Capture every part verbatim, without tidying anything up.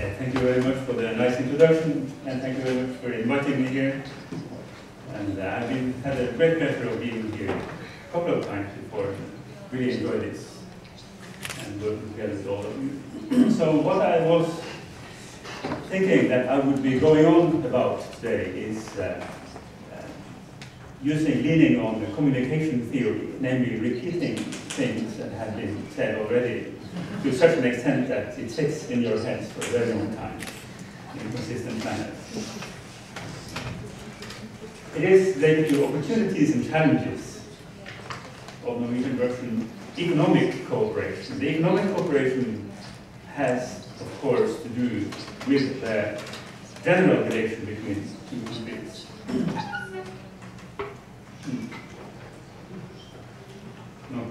Thank you very much for the nice introduction, and thank you very much for inviting me here. And uh, I've been, had a great pleasure of being here a couple of times before. Really enjoyed this and working together with all of you. So what I was thinking that I would be going on about today is uh, uh, using, leaning on the communication theory, namely repeating things that have been said already to such an extent that it sits in your heads for a very long time in a consistent manner. It is related to opportunities and challenges of Norwegian-Russian economic cooperation. The economic cooperation has, of course, to do with the general relation between two countries. No.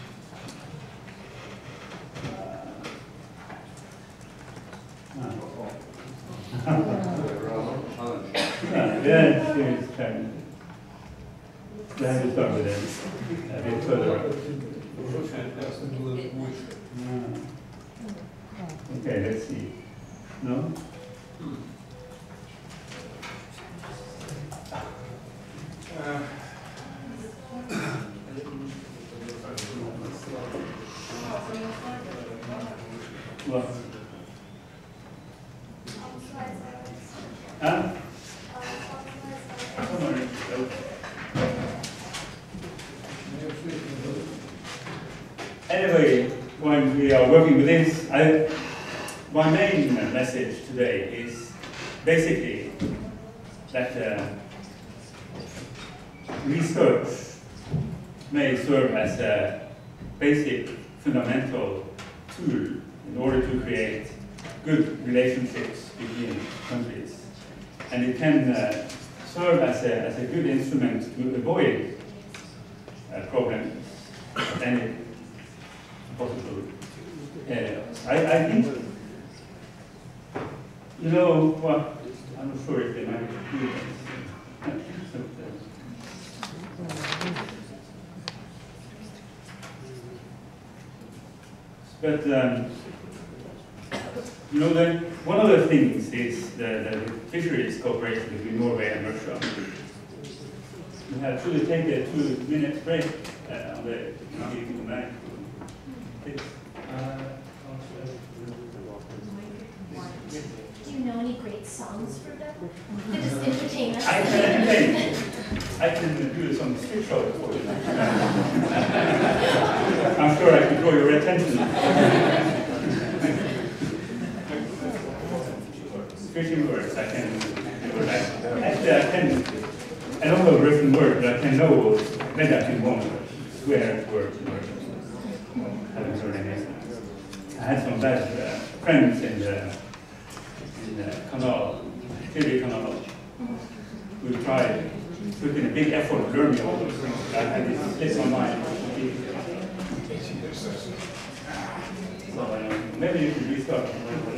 Yeah, it's kind of. We have to start with it a bit further up. Okay, let's see. No? What? Huh? Anyway, when we are working with this, I, my main message today is basically that uh, research may serve as a basic, fundamental tool in order to create good relationships between countries. And it can uh, serve as a, as a good instrument to avoid uh, problems of any possible areas. I, I think, you know, well, I'm not sure if they might do this. But, um, you know, the, one of the things is the, the fisheries cooperation between Norway and Russia. We have to take a two minute break uh, on the Norwegian line. Do you know any great songs for them? To just entertain us? I can entertain. I can do some street shows for you. I'm sure I could draw your attention. Fishing words, I can do that. Actually, I can, I don't know Russian words, but I can know negative one, swear words. I haven't heard any. I had some bad uh, friends in the, in the canal, Kiri Canal, who tried, put in a big effort to learn me all those things. I had this slip on my mind. So uh, maybe you could restart.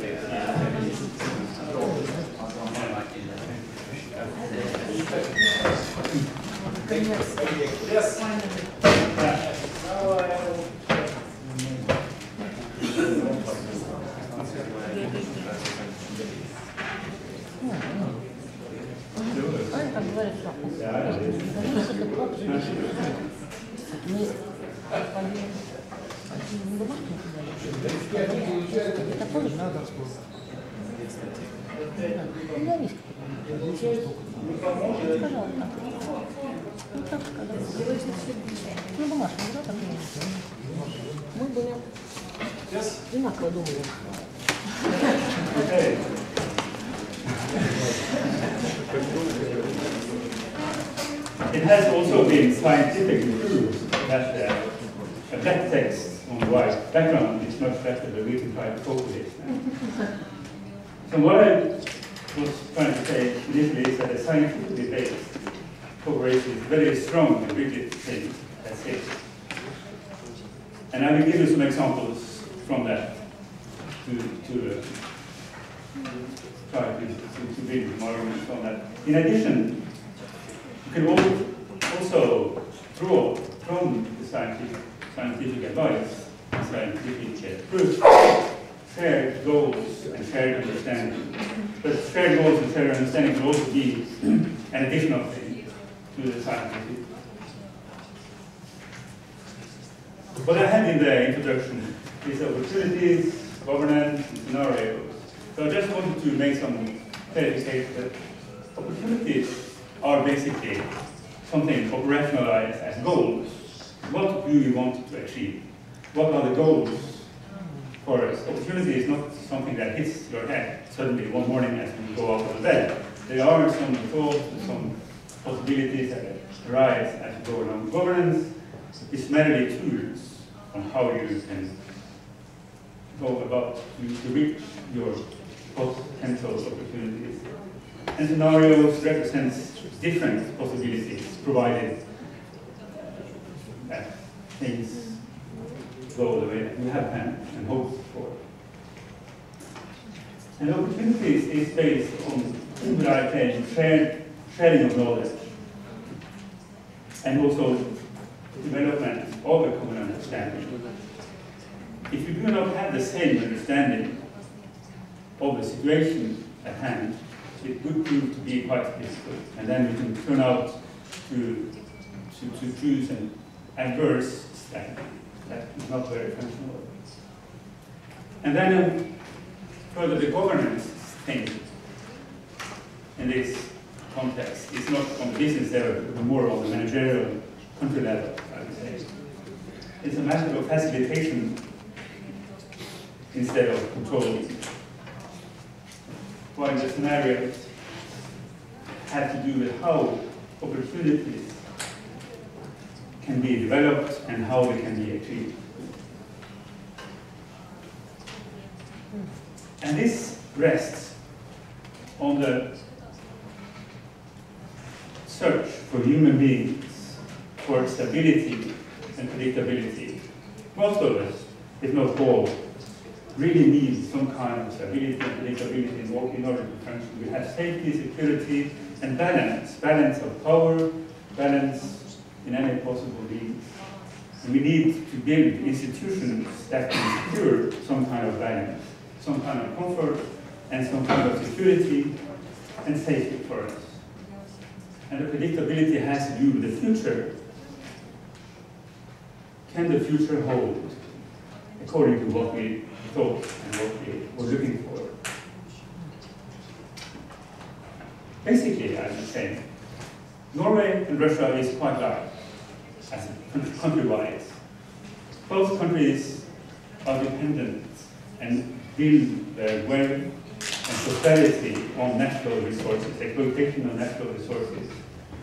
Yes. Ну, бумажку, да, там мы будем одинаково думали. It has also been scientifically proved that uh, a black text on the white background is much better, but we can try to cope with it. So what I was trying to say initially is that a scientifically based cooperation is a very strong and rigid thing, that's it. And I will give you some examples from that to, to uh, try to, to, to build some arguments on that. In addition, you can also draw from the scientific, scientific advice, scientific uh, proof, shared goals and shared understanding. But shared goals and shared understanding can also be an additional thing to the scientific. What I had in the introduction is opportunities, governance, and scenarios. So I just wanted to make some clarification that opportunities are basically something operationalized as goals. What do you want to achieve? What are the goals for us? Opportunity is not something that hits your head suddenly one morning as you go out of bed. There are some thoughts, some possibilities that arise as you go along. Governance is merely tools on how you can go about to, to reach your potential opportunities. And scenarios represents different possibilities, provided that things go the way that you have planned and hoped for. And opportunities is based on what I say, shared, sharing of knowledge, and also development of a common understanding. If you do not have the same understanding of the situation at hand, it would prove to be quite difficult, and then you can turn out to, to, to choose an adverse strategy that is not very functional. And then um, further, the governance thing in this context is not on the business level, but more on the managerial country level, I would say. It's a matter of facilitation instead of controlling. While the scenarios have to do with how opportunities can be developed and how they can be achieved. And this rests on the search for human beings for stability and predictability. Most of us, if not all, really need some kind of stability and predictability in order, in order to function. We have safety, security, and balance. Balance of power, balance in any possible means. And we need to build institutions that can secure some kind of balance, some kind of comfort, and some kind of security and safety for us. And the predictability has to do with the future. Can the future hold according to what we thought and what we were looking for? Basically, I would say, Norway and Russia is quite large as country-wise. Both countries are dependent and build their wealth and prosperity on natural resources, exploitation of natural resources.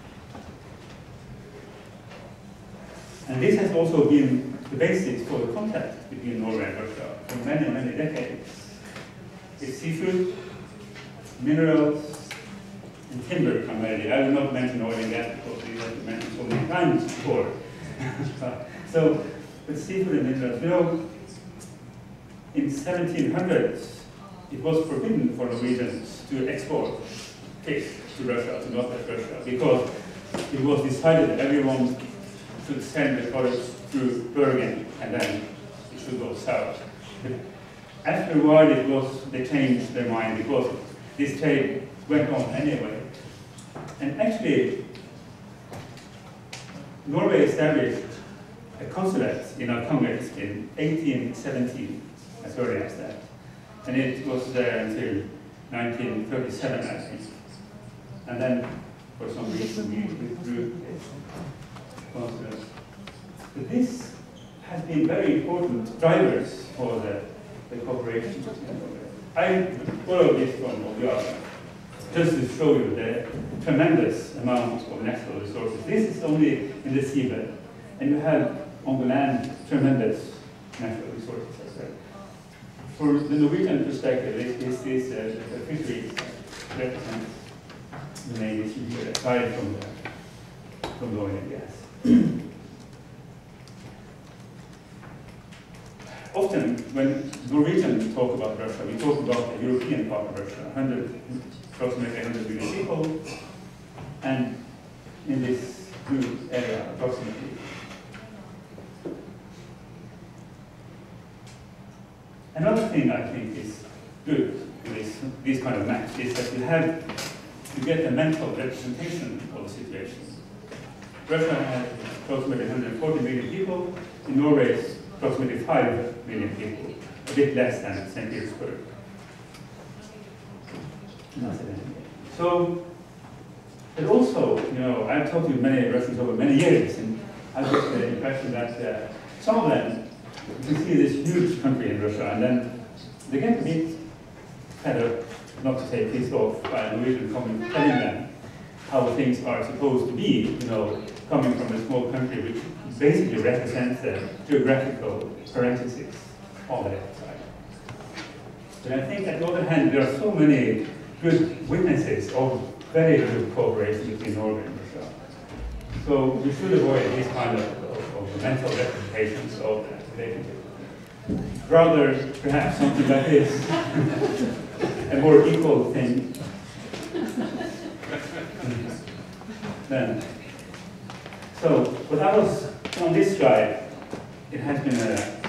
And this has also been the basis for the contact between Norway and Russia for many, many decades. It's seafood, minerals, and timber primarily. I will not mention oil and gas because we have mentioned so many times before. So, with seafood and minerals, you know, in seventeen hundreds, it was forbidden for Norwegians to export fish to Russia, to Northwest Russia, because it was decided that everyone should send the products through Bergen and then it should go south. But after a while, it was they changed their mind because this trade went on anyway. And actually, Norway established a consulate in Arkhangelsk in eighteen seventeen, as early as that. And it was there until nineteen thirty-seven, I think. And then, for some reason, we withdrew this consulate. But this has been very important drivers for the, the cooperation. I borrowed this from Obiara, just to show you the tremendous amount of natural resources. This is only in the seabed, and you have on the land tremendous natural resources as well. For the Norwegian perspective, this is uh, the fisheries that represents the main issue here, aside from the, from the oil and gas. Often, when Norwegians talk about Russia, we talk about the European part of Russia, one hundred, approximately one hundred million people, and in this blue area, approximately. Another thing I think is good in this these kind of maps is that you have, you get a mental representation of the situation. Russia has approximately one hundred forty million people, in Norway it's approximately five million people, a bit less than Saint Petersburg. So, but also, you know, I've talked to many Russians over many years, and I've got the impression that uh, some of them, you see this huge country in Russia, and then they get a bit kind of, not to say pissed off by a Norwegian comment telling them how things are supposed to be, you know, coming from a small country which basically represents the geographical parentheses on the left side. But I think, on the other hand, there are so many good witnesses of very good cooperation between Norway and Russia. So we should avoid these kind of, of, of mental representations of that relationship. Rather, perhaps something like this, a more equal thing. Then, so what I was on this slide, it has been a.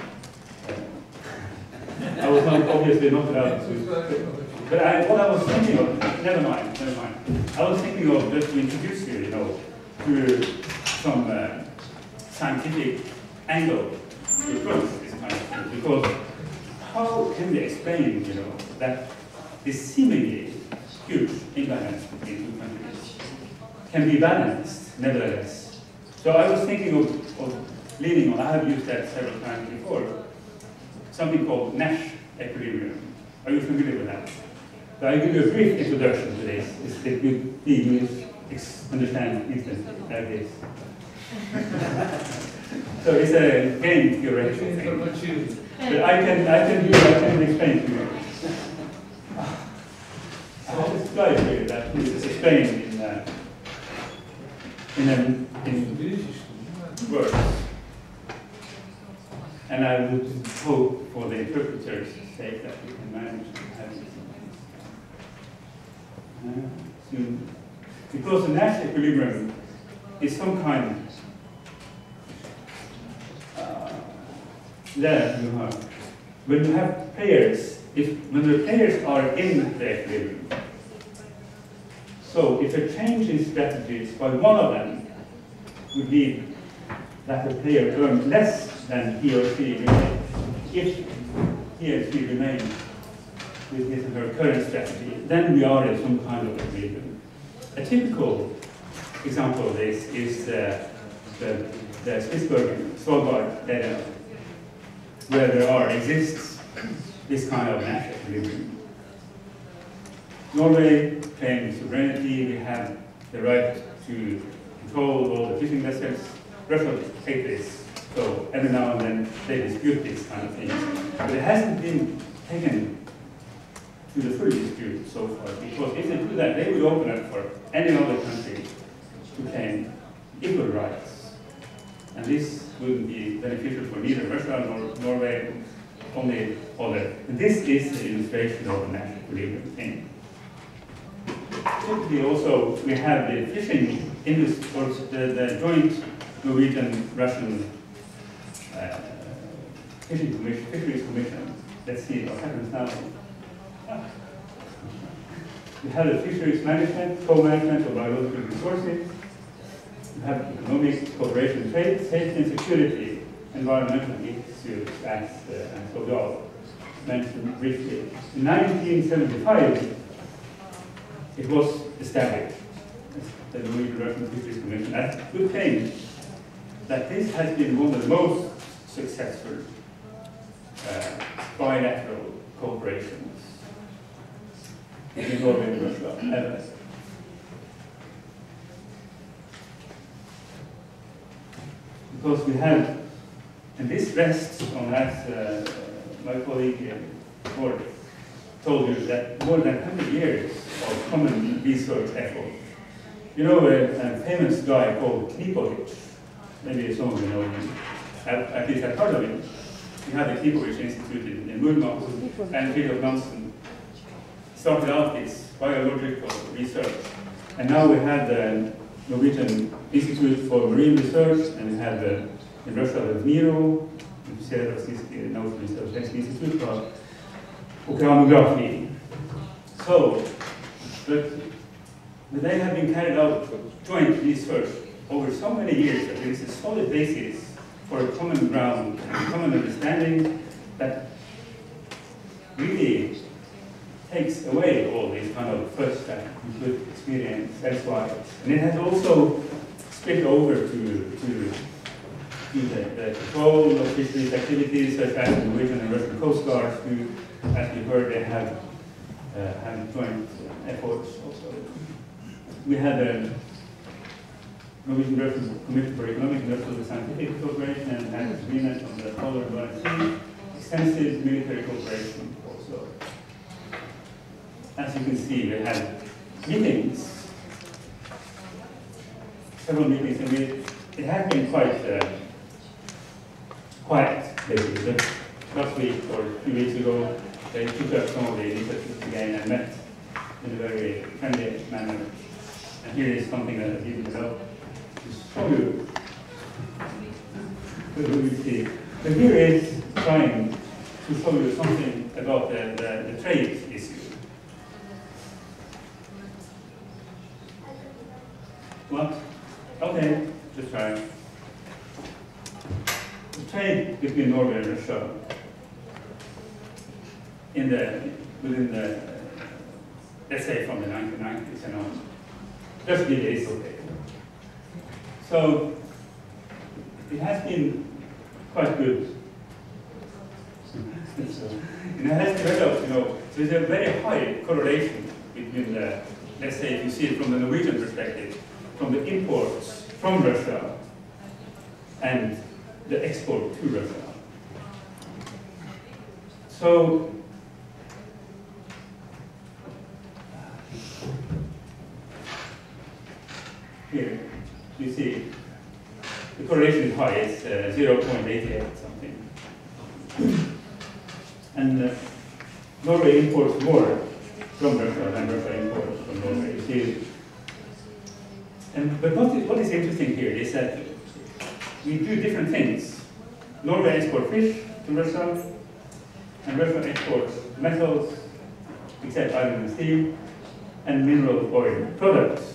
I was not, obviously not allowed to. But I, what I was thinking of, never mind, never mind. I was thinking of just to introduce you, you know, to some uh, scientific angle to approach this kind of thing. Because how can we explain, you know, that this seemingly huge imbalance between two countries can be balanced, nevertheless? So I was thinking of, of leaning on, I have used that several times before, something called Nash equilibrium. Are you familiar with that? So I give you a brief introduction to this. It's that you English understand instantly like this. So it's a game theoretical thing. But I can I can do I can explain to you. I have a slide here that is explained in uh, in um, in words. And I would hope for the interpreter's sake that we can manage to have this. Uh, soon. Because the Nash equilibrium is some kind uh, there you have. When you have players, if when the players are in the equilibrium, so if a change in strategies by one of them would lead that the player earns less than he or she remains, if he or she remains with his or her current strategy, then we are in some kind of equilibrium. A typical example of this is uh, the, the Spitsbergen Svalbard area, where there are exists this kind of Nash equilibrium. Norway claims sovereignty, we have the right to control all the fishing vessels. Russia take this, so every now and then they dispute these kind of things. But it hasn't been taken to the full dispute so far, because if they do that, they would open up for any other country to claim equal rights. And this wouldn't be beneficial for neither Russia nor Norway, only other. And this is the illustration of the Nash equilibrium thing. Typically also, we have the fishing industry, or the, the joint Norwegian-Russian uh, fishing commission, fisheries commission. Let's see what happens now. We have the fisheries management, co-management of biological resources. We have economic cooperation, trade, safety and security, environmental issues, as uh, Sodal mentioned briefly. In nineteen seventy-five, it was established, the Norwegian-Russian Fisheries Commission, that would claim that this has been one of the most successful uh, bilateral cooperations in Norway and Russia ever. Because we have, and this rests on, as uh, my colleague Ford told you, that more than one hundred years of common research effort. You know a, a famous guy called Knipovich, maybe some of you know him, at, at least I've heard of him. He had the Knipovich Institute in, in Murmansk, and Fridtjof Nansen started out this biological research. And now we have the Norwegian Institute for Marine Research, and we have the, in Russia the NIRO, Nautiske Institut for Oceanografi. So, but, but they have been carried out joint research over so many years that there is a solid basis for a common ground and common understanding that really takes away all these kind of first that you could experience elsewhere. And it has also spilled over to, to, to the, the control of fisheries activities such as the Norwegian and Russian Coast Guards, who, as we heard, they have, uh, have joint efforts also. We had a Norwegian Russian Committee for Economic, Industrial and Scientific Cooperation and had an agreement on the Polar Baltic Sea, extensive military cooperation also. As you can see, we had meetings, several meetings, and we, it had been quite uh, quiet lately. But last week or a few weeks ago, they took up some of the initiatives again and met in a very friendly manner. And here is something that I didn't develop to show you. So we see. But here is trying to show you something about the, the, the trade issue. What? Okay, just try. The trade between Norway and Russia in the within the let's say from the nineteen nineties and on just really is okay. So it has been quite good. So, it has developed, you know, so there's a very high correlation between the, let's say if you see it from the Norwegian perspective, from the imports from Russia and the export to Russia. So, here, you see, the correlation is high, it's uh, zero point eight eight something. And uh, Norway imports more from Russia than Russia imports from Norway. You see, and, but what is, what is interesting here is that we do different things. Norway exports fish to Russia, and Russia exports metals, except iron and steel, and mineral oil products.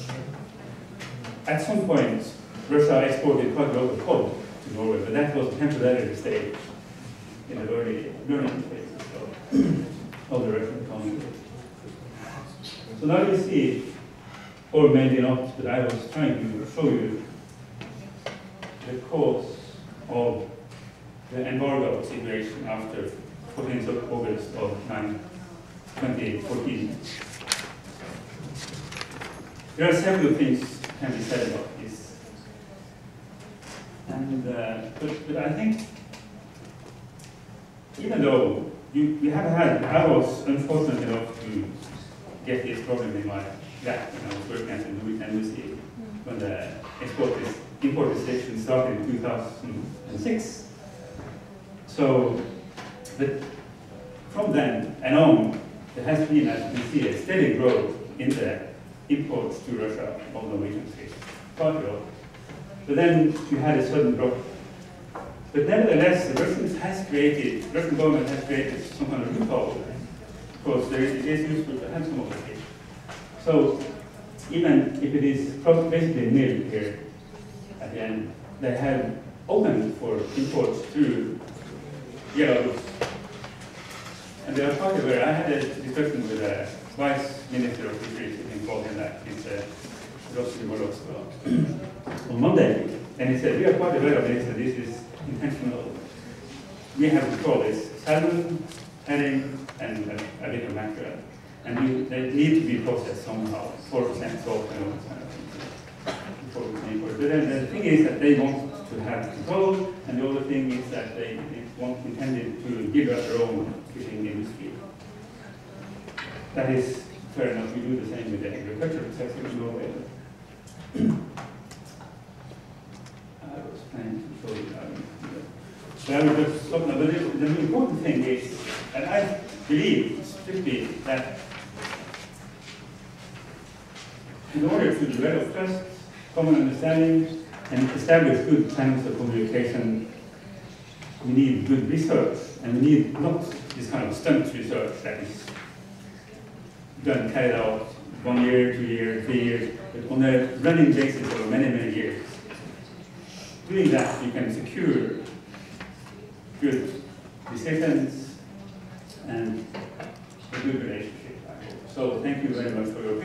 At some point, Russia exported quite a lot of coal to Norway, but that was a temporary stage in the early learning phases of, of the Russian economy. So now you see, or maybe not, but I was trying to show you the cause of the embargo situation after fourteenth of August of twenty fourteen. There are several things can be said about this. And, uh, but, but I think, even though you, we have had, I was unfortunate enough to get this problem in my lap when I was working at the Norwegian Embassy when the export import restriction started in two thousand six. So, but from then and on, there has been, as you can see, a steady growth in the imports to Russia of Norwegian fish, quite a lot. But then you had a sudden drop. But nevertheless, the Russians has created, Russian government has created some kind of loophole, because there is, it is useful to have some of the fish. So even if it is basically nil here at the end, they have opened for imports through Belarus. And they are quite aware. I had a discussion with a vice minister of fisheries, I think called him that, he's uh, Rossi Wolofsky, on Monday, and he said, we are quite aware of this, that this is intentional. We have to call this salmon, herring, and a, a bit of mackerel. And we, they need to be processed somehow, four percent salt and all this kind of thing. Before we can import. But then the thing is that they want to have control, and the other thing is that they, they want intended to give us their own fishing industry. That is fair enough. We do the same with the agricultural sector in Norway. I was planning to show you that. But I will just stop now. But the, the important thing is, and I believe strictly that in order to develop trust, common understanding, and establish good channels of communication, we need good research, and we need not this kind of stunt research that is done, carried out one year, two years, three years, but on a running basis over many, many years. Doing that, you can secure good decisions and a good relationship, I hope. So thank you very much for your